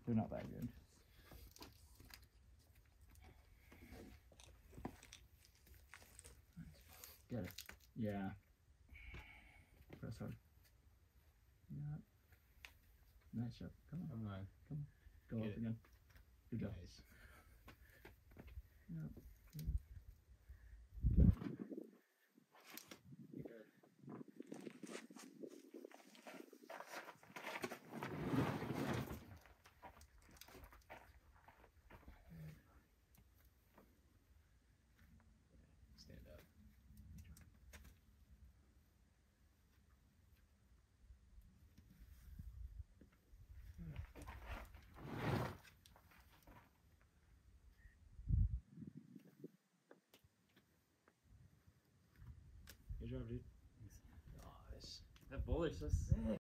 They're not that good. Get it. Yeah. Press hard. Yeah. Nice shot. Come on. Come on. Come on. Go Get up it. again. Good job. Nice. Yep. Stand up. Good job, dude. Nice. That bowler's so sick.